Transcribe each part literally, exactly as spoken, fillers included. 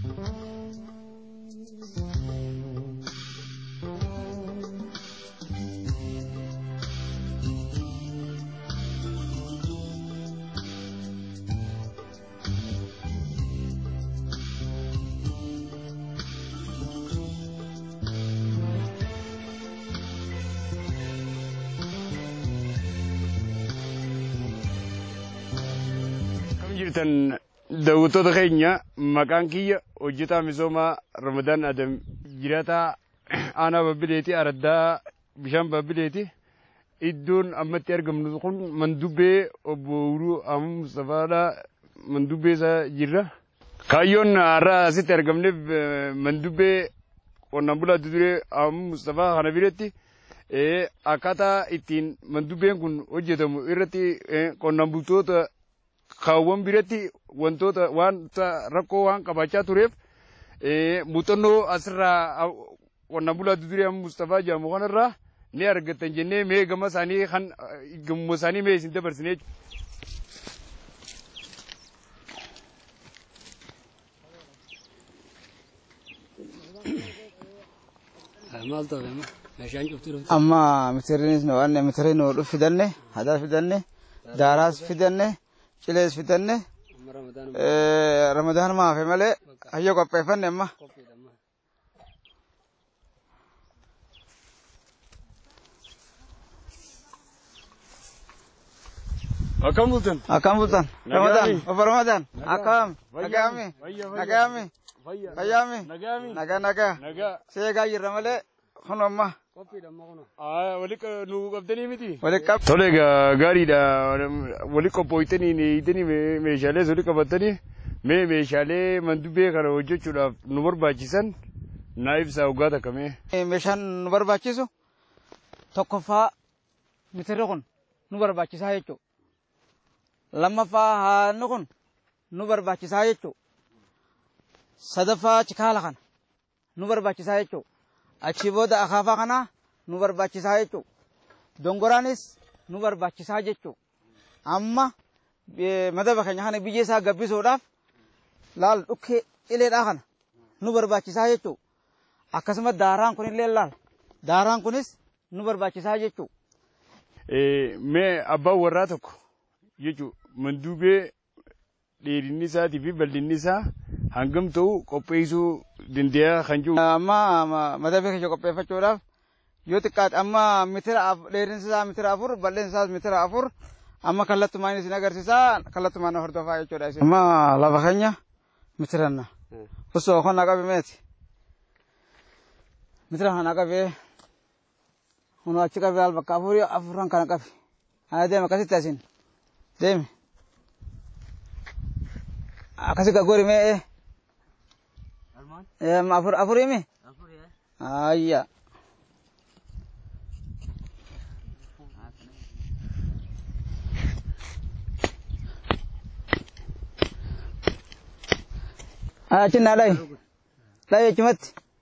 jirtan daawwattoota keenya maqaan kiyya hojjetaa misoomaa Ramadaan Adam jiraata aanaa Babbileeti araddaa bishaan Babbileeti iddoon ammatti argamnu kun mandubbee obbo Uruu Amu Mustafaadha mandubbee isaa jirra kaayyoon har'a asitti argamneef mandubbee qonnaan bulaa Duduree Amu Mustafaa kana biratti akkaataa ittiin mandubbeen kun hojjetamu irratti qonnaan bultoota kaawwan biratti wantoota waan rakkoo waan qabaachaa tureef muuxannoo asirraa qonnaan bulaa Duduree Amu Mustafaa jedhamu kanarraa ni argattan jennee mee gama isaanii kan gama isaanii mee isin dabarsinee amma mitirinis no anne mitirin no fidanne hada fidanne daras fidanne cilees fidanne Ramadaan maafe malee hayyo qopheeffanne amma Akam bultan? Akam bultan. Ramadan. Apa Ramadan? Akam. Nagami. Nagami. Nagami. Nagami. Naga naga. Naga. Saya gaya ramale. Kono amma. Kopi dah makono. Ah, walik nu kabdani miti. Walik kap. Tole ga gari da walik kopoitani ni idani me me shale zuri kabatani me me shale mandube kara hojo chuda nu barbaachisan naib sa ugata kame. Me shan nu barbaachisu. Tokkofa mitirokon nu barbaachisa jechu. Lammaffaa haannu kun nu barbaachisaa jechuudha. Sadaffaa cikaala kana nu barbaachisaa jechuudha. Achii booda akaafaa kana nu barbaachisaa jechuudha. Dongoraanis nu barbaachisaa jechuudha. Amma madaba keenya kana biyya isaa gabbisuudhaaf laal dhukkee ileedhaa kana nu barbaachisaa jechuudha. Akkasumas daaraan kunillee laal daaraan kunis nu barbaachisaa jechuudha. Mee abbaan warraa tokko jechuudha. Mandubee dheerinni isaatii fi bal'inni isaa hangam ta'u qopheessuu danda'a kan jiru. Amma madaba keenya qopheeffachuudhaaf yoo xiqqaate amma mitira dheerinni isaa mitira afur bal'inni isaas mitira afur amma kallattumaan isin agarsiisaa kallattumaan hordofaa jechuudha. Amma lafa keenya mitiranna osoo kana qabe meeti mitira kana qabe hunu achi qabe al bakka afurii afuran kana qabe haa deema akkasitti asin deemi. Akasih gak gori me, eh, afur afur ini, ah iya. Ah cina lagi, lagi cuma.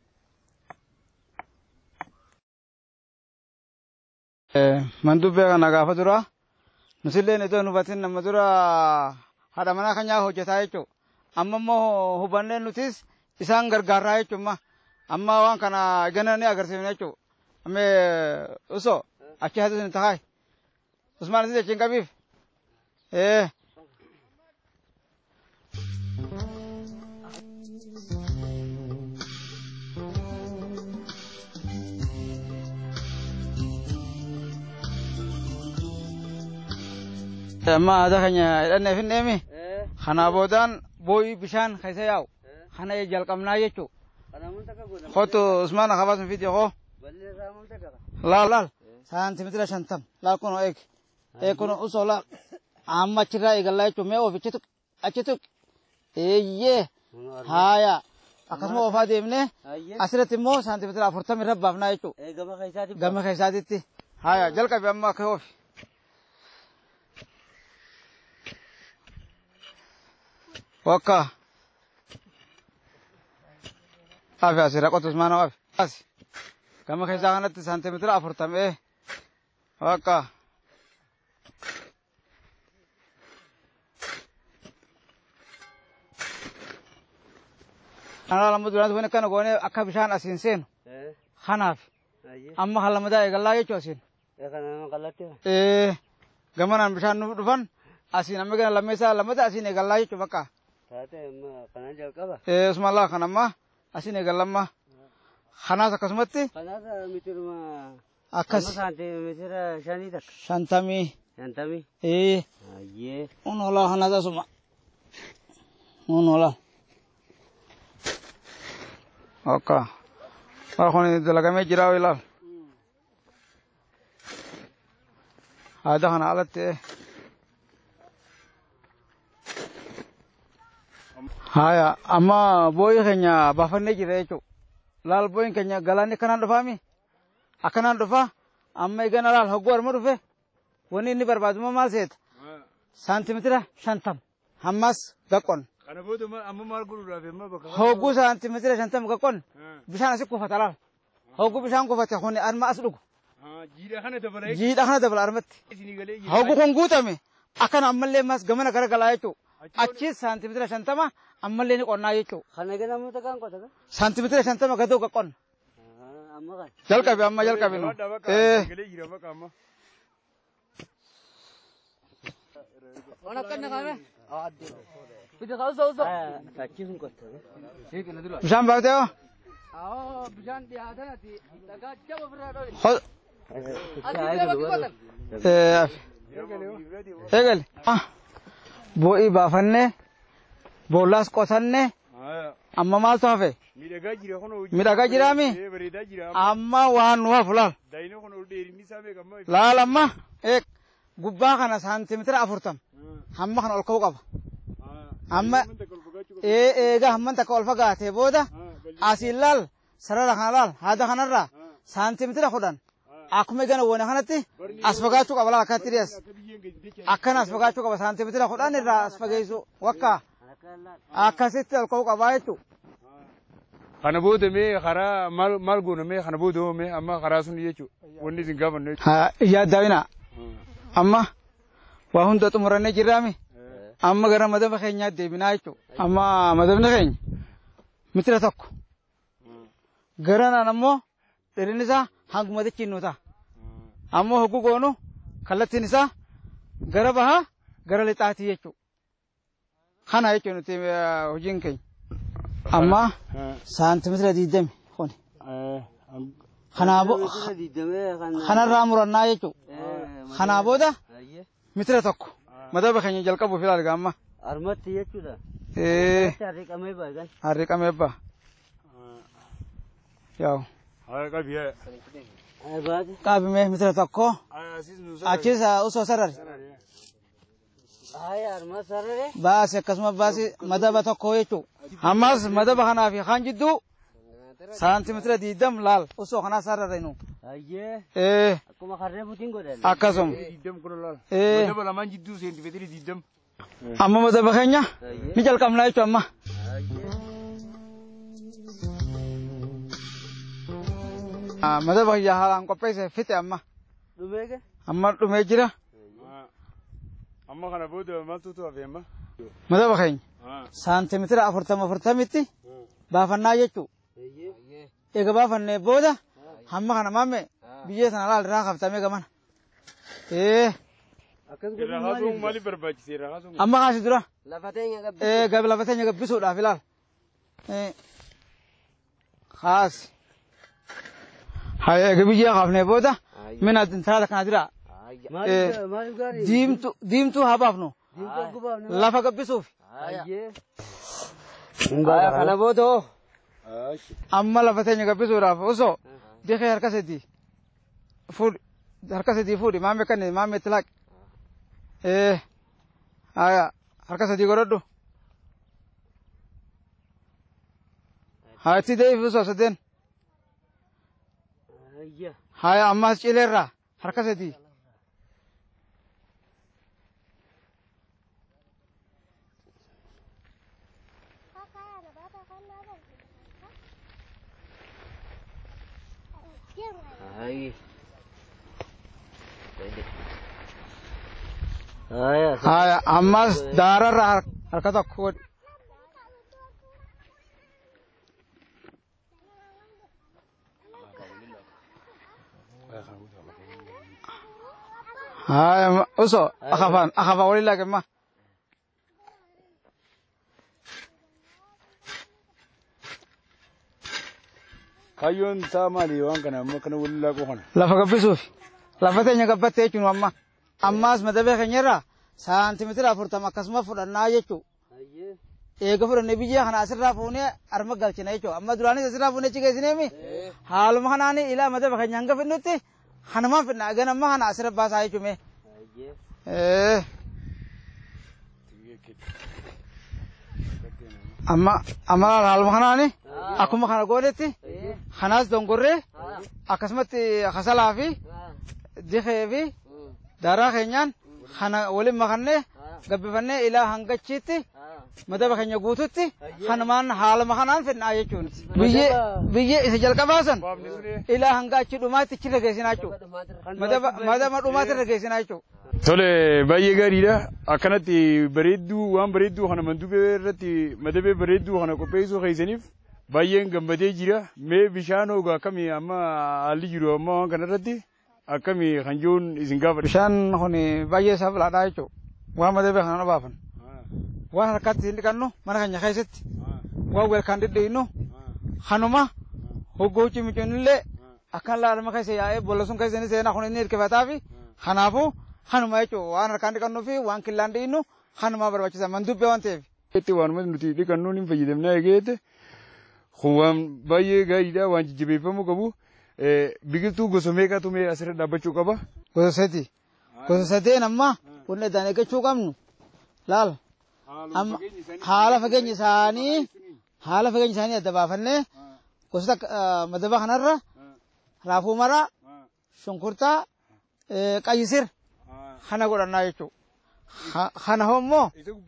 Eh, mantu bekan agak apa turah? Nusilin itu nubatin nama turah. Hada mana kan nyaho hojjetaa jechuudha. Amma immoo hubannee nutis isaan gargaaraa jechuudha. Amma waan kana gananii agarsiifne jechuudha. Amma osoo achi haati isin taa'e. Usmaan isin jechiin qabiif. Eh. Amma ada kanya dan Nevin Nemi. Karena bodan boy bishan kaisa yau. Karena ya jal kamna ya cu. Foto Usman kawas video ko. Lal lal. San simitila shantam. Lal kono ek. Ek kono usola. Amma cira igalla cu me o bicetuk acetuk. Eye. Haya. Akasmo ofa demne. Asira timmo san simitila furta mirab bavna ya cu. Gama kaisa di. Gama kaisa di ti. Haya jal kabi amma kau. Waka. Afi asira kau terus mana afi? As. Kamu kisah anak tu santimeter afurtam eh. Waka. أنا لما دولت وين كانوا قوني أكاب شان أسين سين خناف أما خلا مدا يقلا يجوا أسين إيه كمان أنا بشان نفن أسين أما كنا لما يسا لما دا أسين يقلا يجوا بكا إيه اسم الله خنا ما أسين يقلا ما خنا سكسمتي أكس شانتامي شانتامي إيه أيه ونولا خنا ذا سما ونولا أوكا أخوني دلنا مي جراوي لا هذا خنا على هايا أما بوي خنيا بافني جريتو لال بوي خنيا غلاني كنان دفامي أكنان دفا أما يجنا لال هقور مرفه وني نبر بعد ما مال سيد سنتيمتر شنتم هماس دكون أنا بودو ما أمم مال قولوا رافي ما بكرة هوجو سنتيمتر شنتم دكون بيشان أسيكو فتلال هوجو بيشان كو فتح هوني أرما أسلوك جيدا خنا دبل جيدا خنا دبل أرمت هوجو خنقو تامي أكن أمم لي ماس جمنا كره كلايتو أشي سنتيمتر شنتما أمم لي نكون نايتو خنا كنا مو تكان كذا سنتيمتر شنتما كذا كون جل كبي أمم جل كبي نو إيه أنا كنا كامي بيجي خلاص خلاص تاكيزم كتير بيشان بعده آه بيشان دي هذا نتي تكاد جاب فرادو خل إيه إيه آه بوي بافنة بولاس كوسانة أما مال صافي ميدا كاجرامي أما وان وافلال لا لما إيه gubbaa kana saantimeetira afurtam hamma kana ol ka'uu qaba amma ee eega hamman takka ol fagaatee booda asiin laal sarara kana laal haada kanarraa saantimeetira kudhan akkuma eegana woone kanatti as fagaachuu qaba laal akkatti dhiyees akkana as fagaachuu qaba saantimeetira kudhan irraa as fageessu wakka akkasitti ol ka'uu qabaa jechuu kana booda mee karaa maal maal goona mee kana booda mee amma karaa sun jechuu wanni isin gaafannu yaaddaawina أما وهم تطمرني جرامي أما غير مدام خينيا دبنايتو أما مدام نخين مثل تك غيرنا نمو ترينيسا هنگ مدة كينوتا أما هكو كونو خلتينيسا غير بها غير لتاتي يچو خنا يچو نتي هجين كين أما سانت مثل ديدم خوني خنا بو خنا رامورنا يچو خنا بودا مثل تكو ماذا بخيني جل كابو في الأرقام أرمت يجودا إيه هاريك أميبا كان هاريك أميبا ياو هاريك أبيه كابي مه مثل تكو أكيد أوسو سرر هاي أرمت سرر باس كسمة باس ماذا بتكو يجو هماس ماذا بخنا في خان جدو سانتيمتر ديدم لال أوسو خنا سرر إنو أيه إيه أكو خرّي بوتين كودل أكاسم ديدم كودل إيه ماذا بلمان جدو سنتيمتر ديدم أما ماذا بخينيا ميجال كاملا يجوا أما آه ماذا بخيا هالان كوبيسة فيت أما دوميجا أما دوميجرا أما خنا بود ما توتو أبي أما ماذا بخين سانتيمتر أفرتم أفرتم إتي بافنا يجوا إيه بافنا بودا هم خنا مامي بيجي سنالال راخف تامي كمان إيه رخصوا مالي برباج سير رخصوا أما خاص درا لفتين يقب إيه قبل لفتين يقب بسود أفلال إيه خاص هاي قبيجي خافني بودا من الدنيا كنا درا ديم تو ديم تو هبافنو لفا قب بسوف إيه خنا بودو أما لفتين يقب بسود أفوسو دي خير كسدي فود هركسدي فودي ما مكاني ما متلاك إيه هاي هركسدي قردو هاي تدي فوسو سدين هاي أما سيلرا هركسدي هاي هاي هاي أما دارا هركتا كود هاي أسو أخافان أخافا ولي لك ما كايون سامالي وان كنا ما كنا ولا كوهنا لا فكبسوف لا فتني كبتة يجون أما أما اسمه دبي خنيرة سانتيمتر أفرت ما كسمة فرنا يجوا إيه كفر النبي جه خنا أسرع فونه أرمى قال شنو يجوا أما دراني أسرع فونه شيء كذي نمي حال ما خناني إلا مدة بخنيانك في النوتي خنا ما في الناقة نما خنا أسرع باس هاي شو مي إيه أما أما حال ما خناني أكو ما خنا قولتي خناس دونغوري أكسمت خسالة في دخي في دارا خنيان خنا ولي ما خنّه قبل فنّه إلى هنگچيتي مدة بخنّي قوتتي خنمان حال ما خنان في الناية چون بيجي بيجي إذا جل كباسن إلى هنگچي دومات تشيل كيسيناچو مدة مدة ما دومات ركيسيناچو تولي باي غاريدا أكنتي بريدو وان بريدو خنا مندوبة رتي مدة بريدو خنا كوبيسو خيسنيف بايين غمبدي جيرا مي بيشانو غا كمي أما علي جرو أما كنرتي أكمي خنجون إزنجافر بيشان هوني باي سافل عدايچو وان مدة بخنا بافن وان ركعت اللي كانوا ما نخني خيست وان ويل كانديد دينو خنوما هو غوتشي ميجونله أكان لا ما خيسي يا بولسون خيسني سينا خوني نير كبتافي خنافو خنوما يچو وان ركاندي كانوا في وان كيلاندي دينو خنوما برباچ مندوب بيوان تيف إتي وان مد نتي دي كانوا نيم فيدمنا يجيت خوام باي غايدا وان جيبي فمو كبو بيجتو غسميكا تومي أسر دابچو كبا غسدي غسدي نما وني دانه كچو كامنو لال أم حالا فكين ثاني حالا فكين ثاني دبافنه غسدا مدبا خنرا رافو مرا شنكرتا قيسر خنا غدنا يچو خنا همو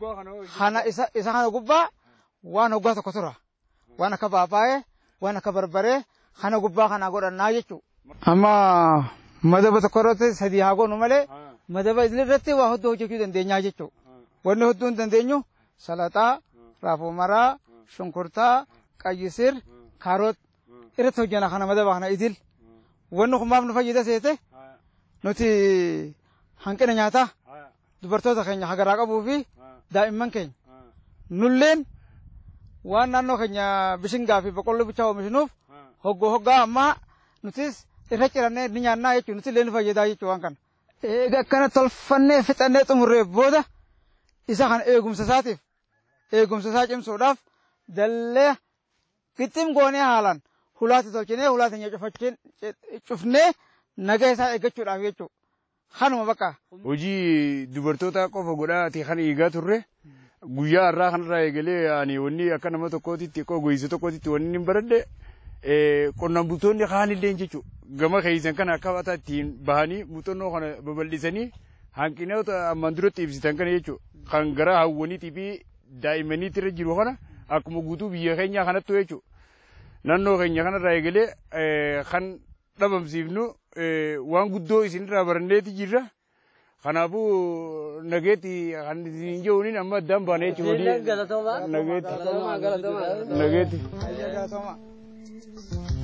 خنا إسا إسا خنا غبا وانا غوتا كترا وانا كباباي وانا كبربره خنا غبا خنا غدنا يچو أما مدبا تكرت سدي هاغو نمله مدبا إذلرتي واحد هوچو دندنيا يچو wanni hodduun dandeenyu salaxaa raafuu maraa shunkurtaa qayyisir kaaroot irratti hojjana kana madaba kana idil wanni kun maaf nu fayyada seete nuti hanqina nyaataa dubartoota keenya hagaraa qabuu fi daa'imman keenya nulleen waan naannoo keenya bishingaa fi boqqolloo bichaa oomishinuuf hoggoo hoggaa ammaa nutis irra cirannee ni nyaannaa jechuun nuti illee nu fayyadaa jechuu waan kana. Egaa akkana tolfannee fixannee xumurree booda isa kan eegumsa isaatiif eegumsa isaa cimsuudhaaf dallee qixxim goonee haalaan hulaatti tolchinee hulaatti nyee cufachiin cufnee nagaa isaa eeggachuudhaaf jechuudha. Kanuma bakka. Hojii dubartoota qofa godhaati kan eegaa turre guyyaa irraa kanarraa eegalee ani wanni akka nama tokkootitti qofa goyisa tokkootitti wanni hin baradhe qonnaan bultoonni kaanillee jechuudha. Gama keessan kana akka ittiin bahanii muuxannoo kana babal'isanii hanqinoota ammaan duratti ibsitan kana jechuudha. Kan gara hawwaniitii fi daa'immaniitti irra jiru kana akkuma guutuu biyya keenya kanattu jechuudha. Naannoo keenya kanarraa eegalee kan dhabamsiifnu waan guddoo isinirraa baranneeti jirra. Kanaafuu nageetti kan isin jechuun amma addaan baanee jechuudha. Nageetti. Nageetti.